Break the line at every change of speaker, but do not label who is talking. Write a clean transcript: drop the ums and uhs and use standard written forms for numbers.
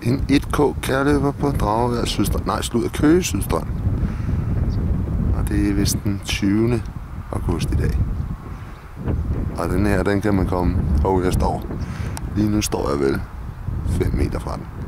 En 1K kærløber på Dragevær Sydstrand. Nej, slud af Køge Sydstrand. Og det er vist den 20. august i dag. Og den her, den kan man komme. Og jeg står. Lige nu står jeg vel 5 meter fra den.